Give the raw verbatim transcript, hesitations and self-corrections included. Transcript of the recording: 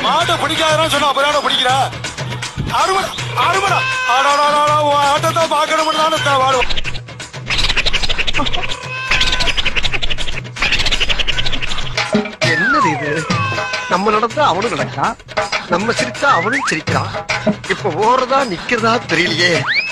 மாட்டை பிடிக்காதான் சொன்னா அப்புறம் பிடிக்கிற அறுபடா அறுபடா ஆடாடா ஆட்டத்தை பாக்கணும் வாடுவோம். என்னது இது? நம்ம நடந்தா அவனும் நடக்கா, நம்ம சிரிச்சா அவனும் சிரிக்கிறான். இப்ப ஓடுறதா நிக்கிறதா தெரியலையே.